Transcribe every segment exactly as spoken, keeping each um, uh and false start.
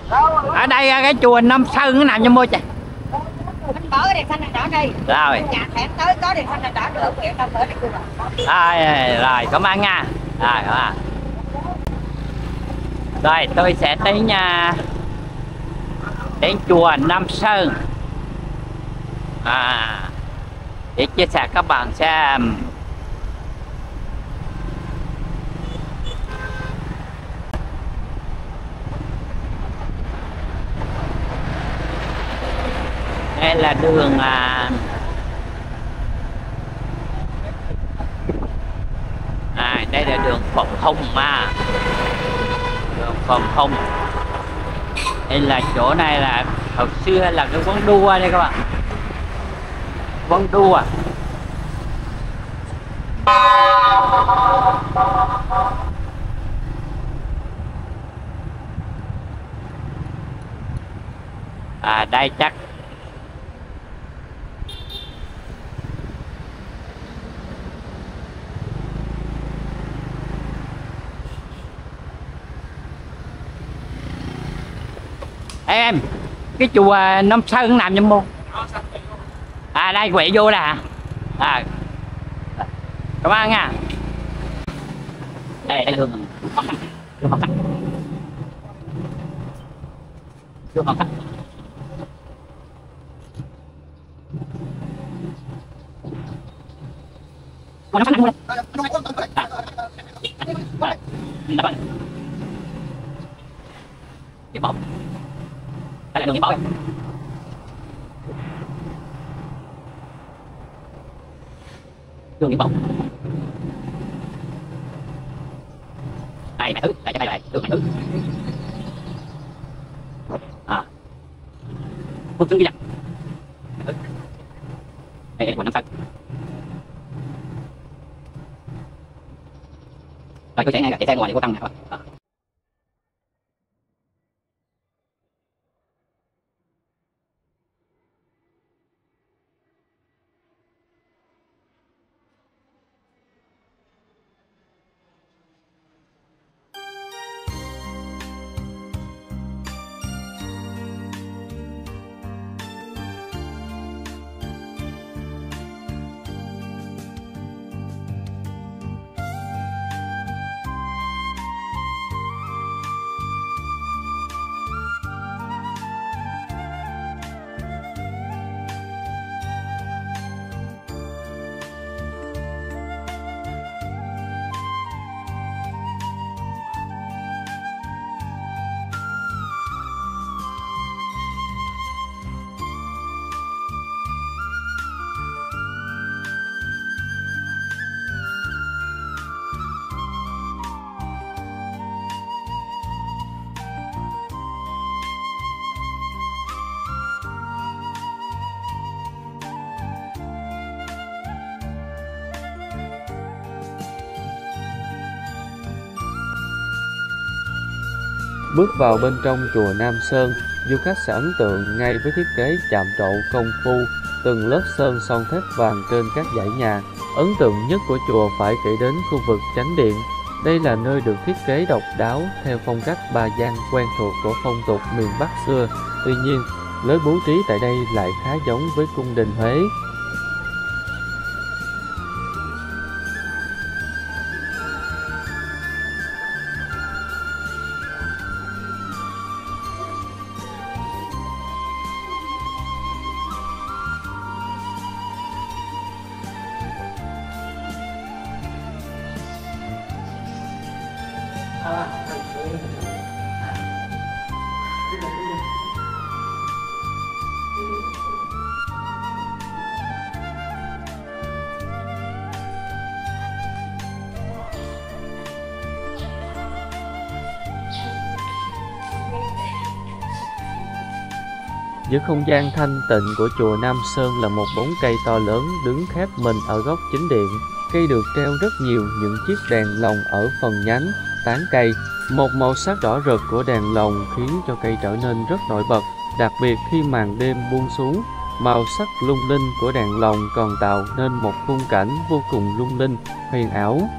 Ở đây cái chùa Nam Sơn nó nằm trong môi trời. Mình mở cái đèn xanh đèn đỏ đi. Rồi. Nhà thẻm tới có đèn xanh đèn đỏ được, hiện đâu mở đi chùa. Rồi, rồi, cảm ơn nha. Rồi, cảm ơn. Rồi, tôi sẽ tới nha. Đến chùa Nam Sơn. À, để chia sẻ các bạn xem. Đây là đường à, à đây là đường Phạm Hùng mà. Đường Phạm Hùng. Đây là chỗ này là hồi xưa là cái quán đua đây các bạn. Quán đua. À đây chắc em cái chùa Nam Sơn nằm trong môn. À đây quẹo vô nè. À cảm ơn nha. Đây đây đường đường học khách đường học khách còn nó mua đây điểm bảo đây là đường điểm bảo. Đường điểm bảo này mẹ thứ đây đây đây đường mẹ thứ à phương thức đi dặn đây của Nam Sơn. Rồi tôi chạy ngay chạy xe ngoài để cô tăng nè các bạn. Bước vào bên trong chùa Nam Sơn, du khách sẽ ấn tượng ngay với thiết kế chạm trổ công phu, từng lớp sơn son thép vàng trên các dãy nhà. Ấn tượng nhất của chùa phải kể đến khu vực chánh điện. Đây là nơi được thiết kế độc đáo theo phong cách Ba Gian quen thuộc của phong tục miền Bắc xưa. Tuy nhiên, lối bố trí tại đây lại khá giống với cung đình Huế. Giữa không gian thanh tịnh của chùa Nam Sơn là một bóng cây to lớn đứng khép mình ở góc chính điện. Cây được treo rất nhiều những chiếc đèn lồng ở phần nhánh, tán cây. Một màu sắc đỏ rực của đèn lồng khiến cho cây trở nên rất nổi bật, đặc biệt khi màn đêm buông xuống. Màu sắc lung linh của đèn lồng còn tạo nên một khung cảnh vô cùng lung linh, huyền ảo.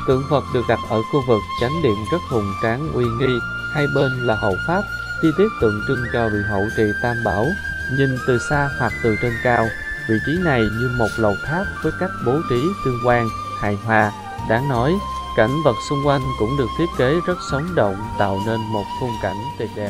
Tượng Phật được đặt ở khu vực chánh điện rất hùng tráng uy nghi, hai bên là hậu pháp, chi tiết tượng trưng cho vị hậu trì Tam Bảo. Nhìn từ xa hoặc từ trên cao, vị trí này như một lầu tháp với cách bố trí tương quan, hài hòa. Đáng nói, cảnh vật xung quanh cũng được thiết kế rất sống động, tạo nên một khung cảnh tuyệt đẹp.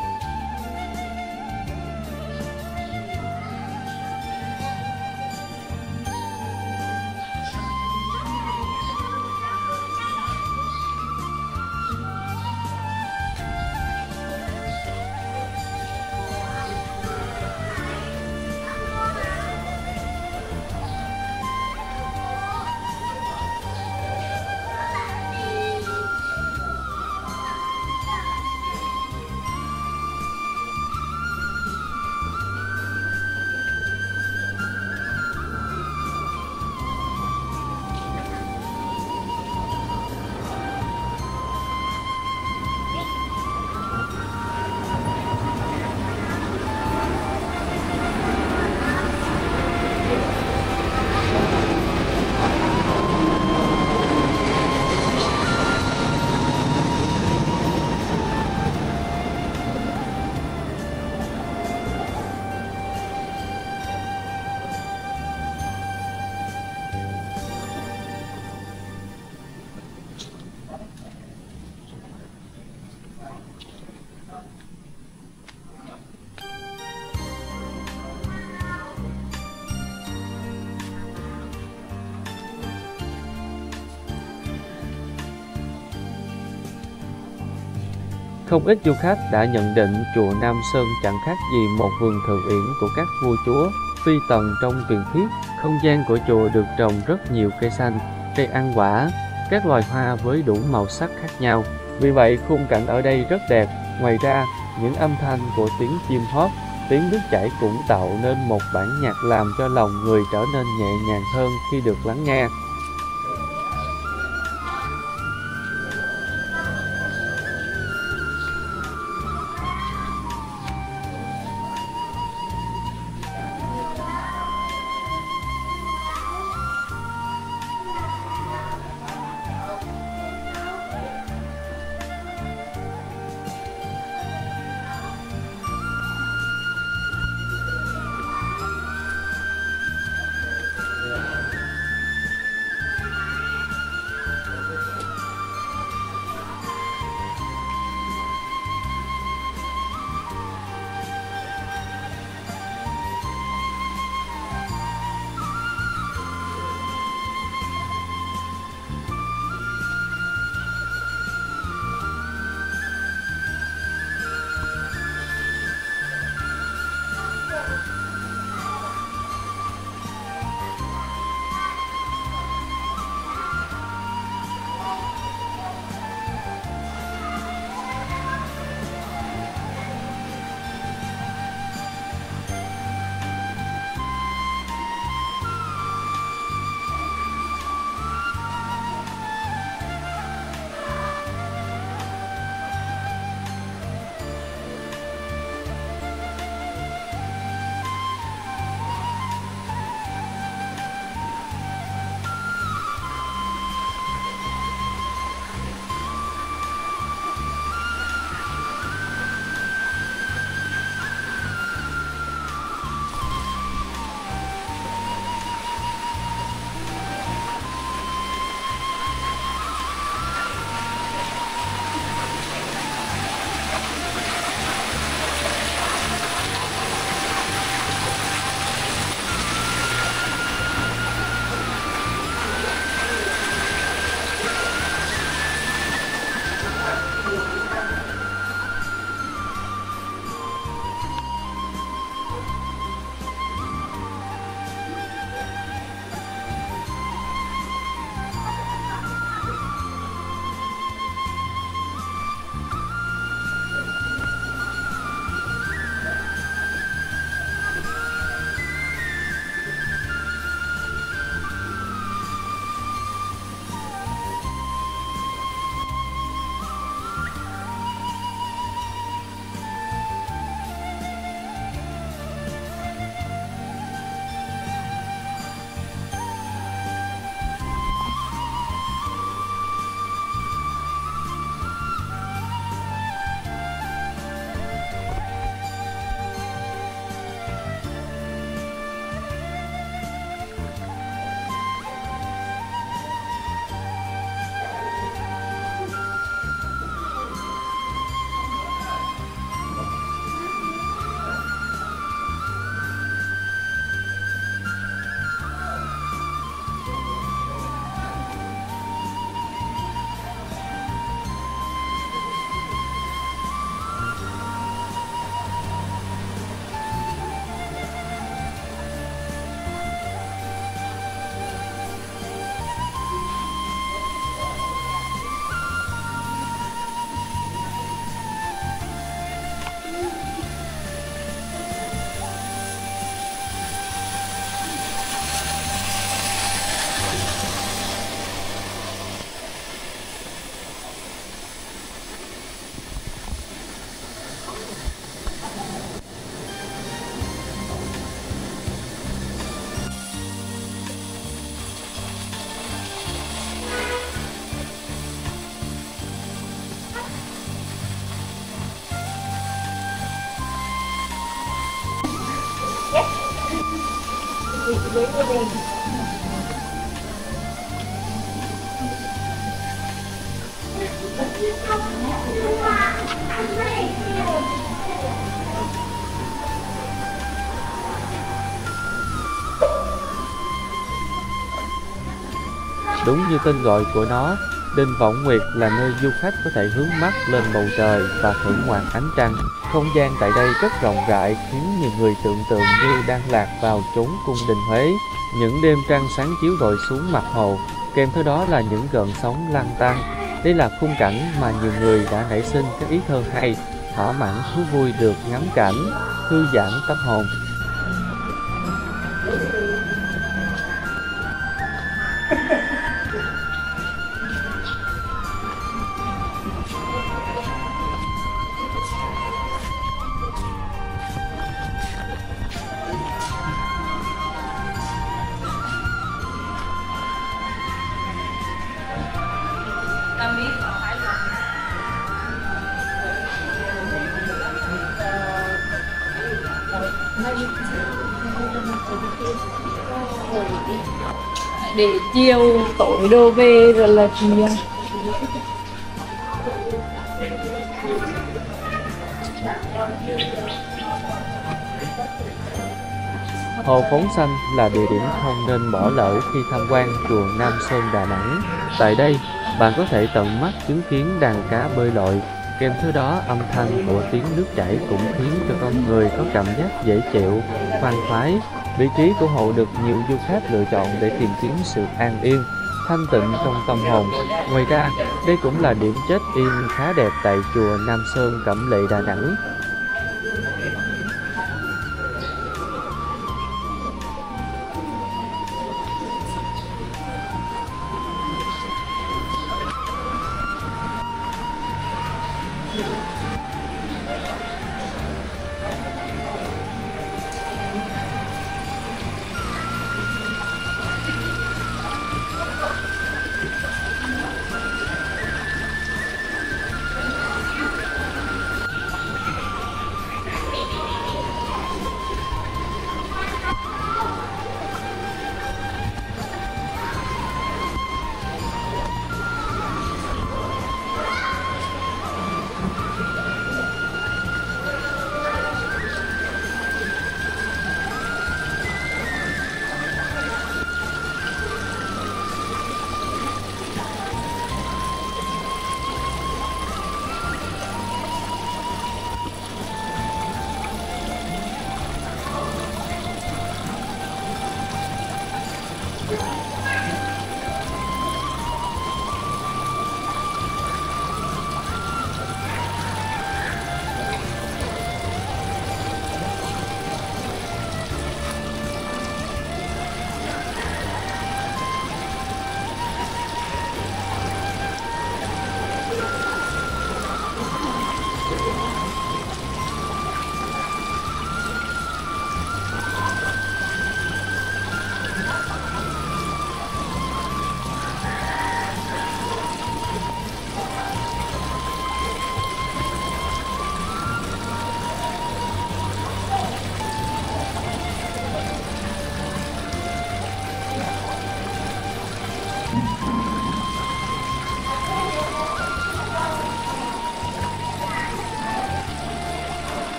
Không ít du khách đã nhận định chùa Nam Sơn chẳng khác gì một vườn thượng uyển của các vua chúa, phi tần trong truyền thuyết. Không gian của chùa được trồng rất nhiều cây xanh, cây ăn quả, các loài hoa với đủ màu sắc khác nhau. Vì vậy, khung cảnh ở đây rất đẹp. Ngoài ra, những âm thanh của tiếng chim hót, tiếng nước chảy cũng tạo nên một bản nhạc làm cho lòng người trở nên nhẹ nhàng hơn khi được lắng nghe. Đúng như tên gọi của nó, Đình Vọng Nguyệt là nơi du khách có thể hướng mắt lên bầu trời và thưởng ngoạn ánh trăng. Không gian tại đây rất rộng rãi khiến nhiều người tưởng tượng như đang lạc vào chốn cung đình Huế. Những đêm trăng sáng chiếu rọi xuống mặt hồ, kèm theo đó là những gợn sóng lăn tăn. Đây là khung cảnh mà nhiều người đã nảy sinh các ý thơ hay, thỏa mãn thú vui được ngắm cảnh, thư giãn tâm hồn. Để chiều tối đồ về rồi là chiều. Hồ Phóng Xanh là địa điểm không nên bỏ lỡ khi tham quan chùa Nam Sơn Đà Nẵng. Tại đây, bạn có thể tận mắt chứng kiến đàn cá bơi lội, kèm theo đó âm thanh của tiếng nước chảy cũng khiến cho con người có cảm giác dễ chịu, khoan khoái. Vị trí của hồ được nhiều du khách lựa chọn để tìm kiếm sự an yên, thanh tịnh trong tâm hồn. Ngoài ra, đây cũng là điểm check-in khá đẹp tại chùa Nam Sơn Cẩm Lệ Đà Nẵng.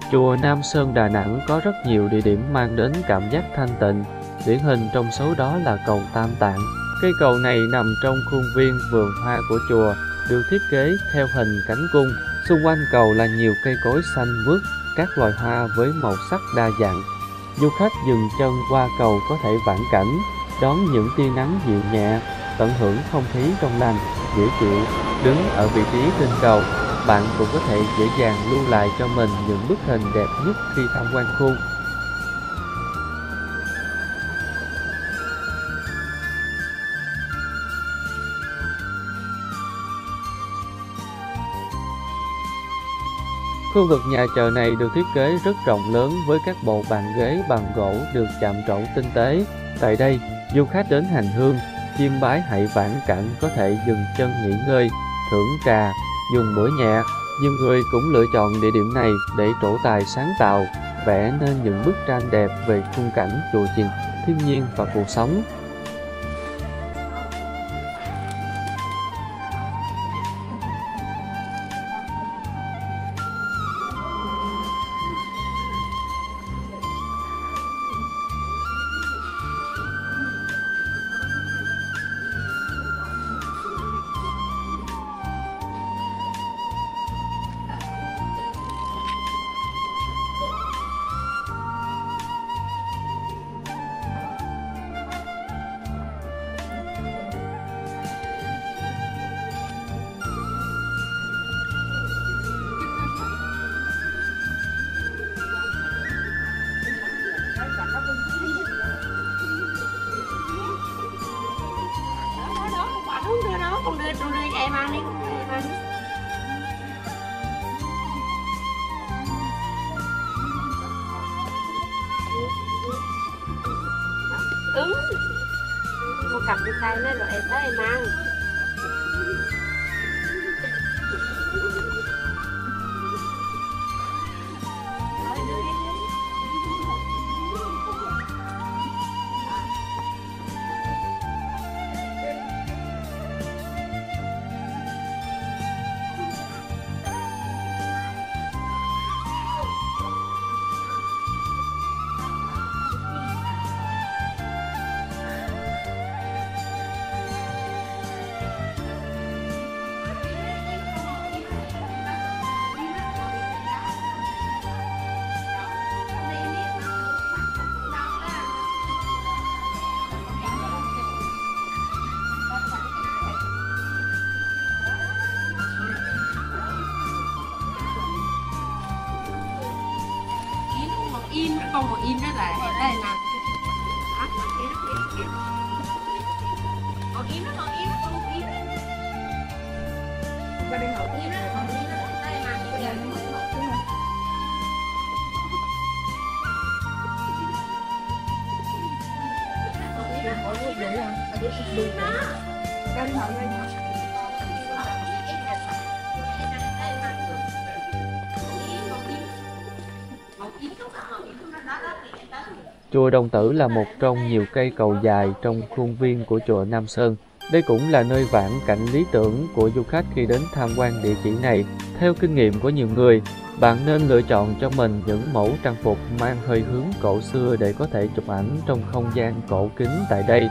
Chùa Nam Sơn Đà Nẵng có rất nhiều địa điểm mang đến cảm giác thanh tịnh, điển hình trong số đó là cầu Tam Tạng. Cây cầu này nằm trong khuôn viên vườn hoa của chùa, được thiết kế theo hình cánh cung. Xung quanh cầu là nhiều cây cối xanh mướt, các loài hoa với màu sắc đa dạng. Du khách dừng chân qua cầu có thể vãn cảnh, đón những tia nắng dịu nhẹ, tận hưởng không khí trong lành, dễ chịu. Đứng ở vị trí trên cầu, bạn cũng có thể dễ dàng lưu lại cho mình những bức hình đẹp nhất khi tham quan khu. Khu vực nhà chờ này được thiết kế rất rộng lớn với các bộ bàn ghế bằng gỗ được chạm trổ tinh tế. Tại đây, du khách đến hành hương, chiêm bái hạnh vãn cảnh có thể dừng chân nghỉ ngơi, thưởng trà, dùng bữa nhẹ. Nhiều người cũng lựa chọn địa điểm này để trổ tài sáng tạo, vẽ nên những bức tranh đẹp về khung cảnh chùa chiền, thiên nhiên và cuộc sống. Con đưa nó, con đưa, con đưa cho em ăn đi, con đưa em ăn đi. Ừ. Con cầm trên tay nó rồi em tới em ăn. Im, con ngồi im đó là em đây nè. Ngồi im đó, ngồi im đó, con ngồi im đó. Ba đi ngồi im đó, ngồi im đó. Đây mà, bây giờ nó ngồi im đó. Chùa Đồng Tử là một trong nhiều cây cầu dài trong khuôn viên của chùa Nam Sơn. Đây cũng là nơi vãn cảnh lý tưởng của du khách khi đến tham quan địa chỉ này. Theo kinh nghiệm của nhiều người, bạn nên lựa chọn cho mình những mẫu trang phục mang hơi hướng cổ xưa để có thể chụp ảnh trong không gian cổ kính tại đây.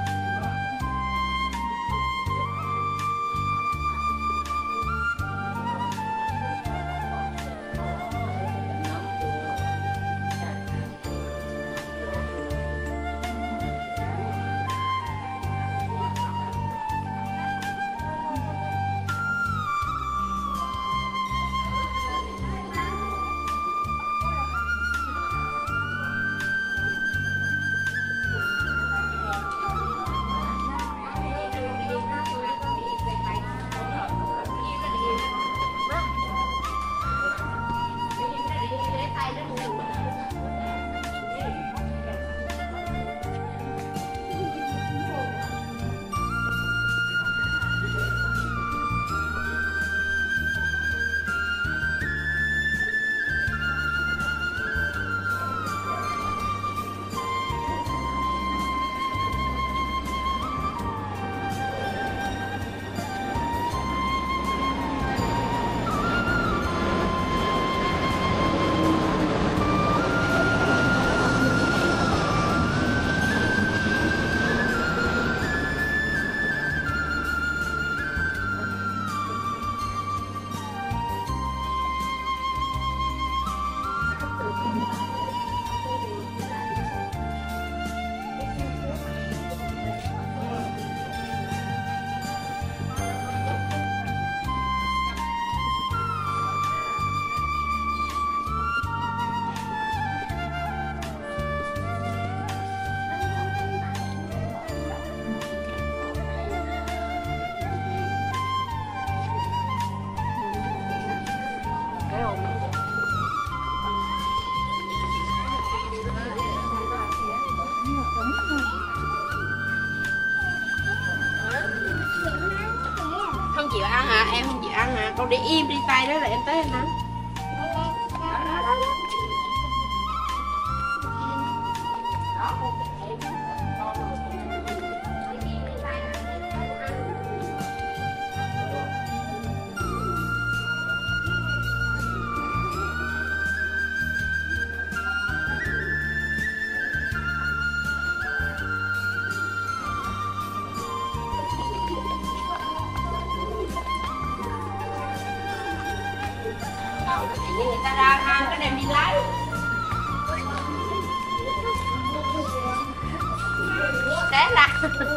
em không chịu ăn hả? Con để im đi tay đó là em tới em ăn. Đó, đó, đó, đó. Đó, con để em. Tự nhiên người ta ra ham cái đem đi lấy. Té ra.